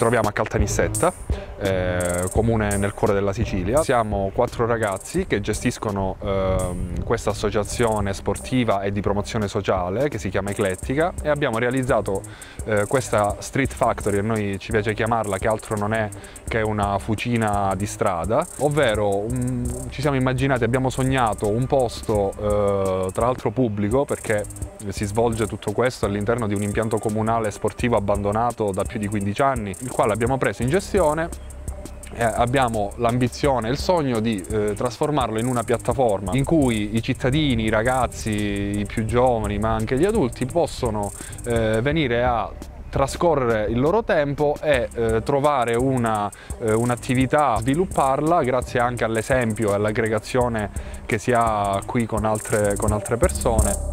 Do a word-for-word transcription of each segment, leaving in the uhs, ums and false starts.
troviamo a Caltanissetta, eh, comune nel cuore della Sicilia. Siamo quattro ragazzi che gestiscono eh, questa associazione sportiva e di promozione sociale che si chiama Eclettica, e abbiamo realizzato eh, questa Street Factory, a noi ci piace chiamarla, che altro non è che una fucina di strada, ovvero um, ci siamo immaginati, abbiamo sognato un posto eh, tra l'altro pubblico, perché si svolge tutto questo all'interno di un impianto comunale sportivo abbandonato da più di quindici anni, il quale abbiamo preso in gestione. Eh, abbiamo l'ambizione e il sogno di eh, trasformarlo in una piattaforma in cui i cittadini, i ragazzi, i più giovani, ma anche gli adulti possono eh, venire a trascorrere il loro tempo e eh, trovare una, eh, un'attività, svilupparla grazie anche all'esempio e all'aggregazione che si ha qui con altre, con altre persone.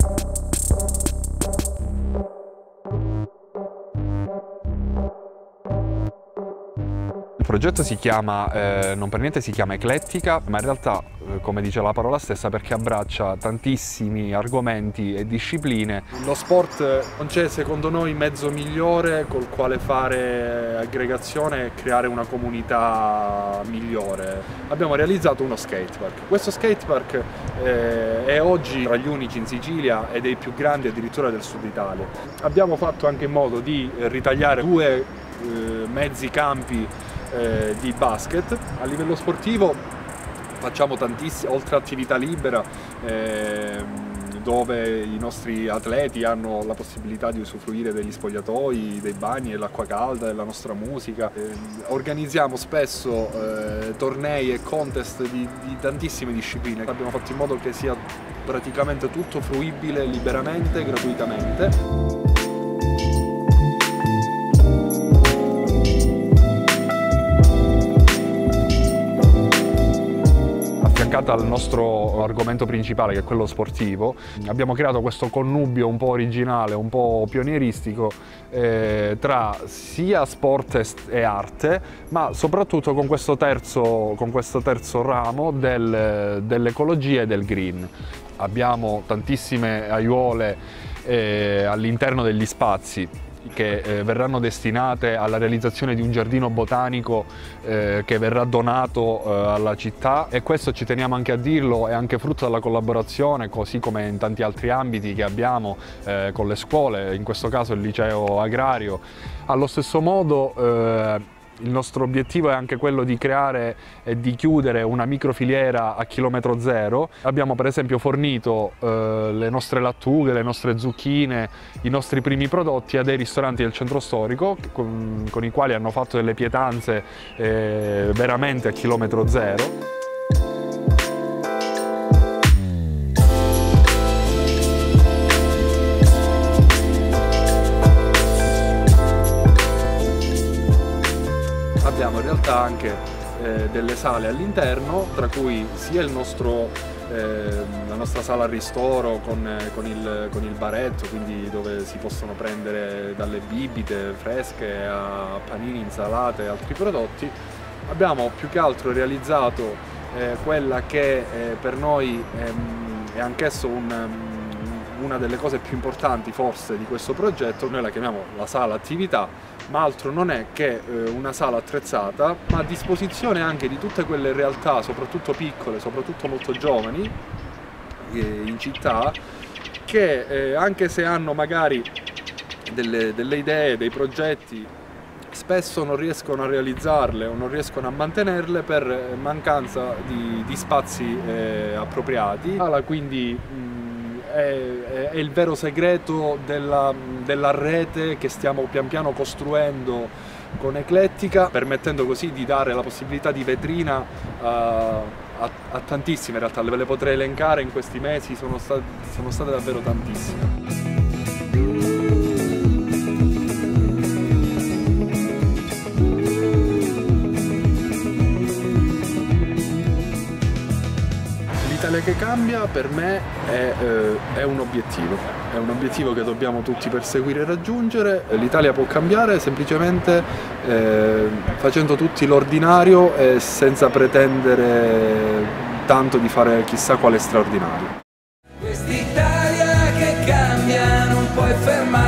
Il progetto si chiama, eh, non per niente si chiama Eclettica, ma in realtà, eh, come dice la parola stessa, perché abbraccia tantissimi argomenti e discipline. Lo sport non c'è, secondo noi, mezzo migliore col quale fare aggregazione e creare una comunità migliore. Abbiamo realizzato uno skatepark. Questo skatepark eh, è oggi tra gli unici in Sicilia e dei più grandi addirittura del sud Italia. Abbiamo fatto anche in modo di ritagliare due eh, mezzi campi Eh, di basket. A livello sportivo facciamo tantissime, oltre attività libera, eh, dove i nostri atleti hanno la possibilità di usufruire degli spogliatoi, dei bagni, dell'acqua calda, della nostra musica. Eh, organizziamo spesso eh, tornei e contest di, di tantissime discipline. Abbiamo fatto in modo che sia praticamente tutto fruibile liberamente, gratuitamente. Al nostro argomento principale, che è quello sportivo, abbiamo creato questo connubio un po' originale, un po' pionieristico eh, tra sia sport e arte, ma soprattutto con questo terzo, con questo terzo ramo del, dell'ecologia e del green. Abbiamo tantissime aiuole eh, all'interno degli spazi che eh, verranno destinate alla realizzazione di un giardino botanico eh, che verrà donato eh, alla città, e questo, ci teniamo anche a dirlo, è anche frutto della collaborazione, così come in tanti altri ambiti che abbiamo eh, con le scuole, in questo caso il liceo agrario. Allo stesso modo eh, il nostro obiettivo è anche quello di creare e di chiudere una microfiliera a chilometro zero. Abbiamo per esempio fornito eh, le nostre lattughe, le nostre zucchine, i nostri primi prodotti a dei ristoranti del centro storico con, con i quali hanno fatto delle pietanze eh, veramente a chilometro zero. Abbiamo in realtà anche eh, delle sale all'interno, tra cui sia il nostro, eh, la nostra sala al ristoro con, con, il, con il baretto, quindi dove si possono prendere dalle bibite fresche a panini, insalate e altri prodotti. Abbiamo più che altro realizzato eh, quella che eh, per noi ehm, è anch'esso un, una delle cose più importanti forse di questo progetto. Noi la chiamiamo la sala attività, ma altro non è che eh, una sala attrezzata, ma a disposizione anche di tutte quelle realtà, soprattutto piccole, soprattutto molto giovani, eh, in città, che eh, anche se hanno magari delle, delle idee, dei progetti, spesso non riescono a realizzarle o non riescono a mantenerle per mancanza di, di spazi eh, appropriati. Quindi mh, È, è il vero segreto della, della rete che stiamo pian piano costruendo con Eclettica, permettendo così di dare la possibilità di vetrina uh, a, a tantissime realtà. Ve le potrei elencare in questi mesi, sono, sta, sono state davvero tantissime. L'Italia che cambia per me è, eh, è un obiettivo, è un obiettivo che dobbiamo tutti perseguire e raggiungere. L'Italia può cambiare semplicemente eh, facendo tutti l'ordinario e senza pretendere tanto di fare chissà quale straordinario. Quest'Italia che cambia non puoi fermare.